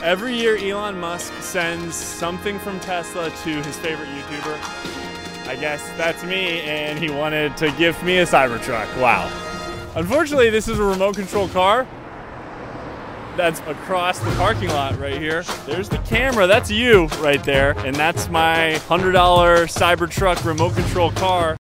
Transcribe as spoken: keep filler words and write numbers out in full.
Every year Elon Musk sends something from Tesla to his favorite YouTuber. I guess that's me, and he wanted to gift me a Cybertruck. Wow. Unfortunately, this is a remote control car that's across the parking lot right here. There's the camera, that's you right there. And that's my one hundred dollar Cybertruck remote control car.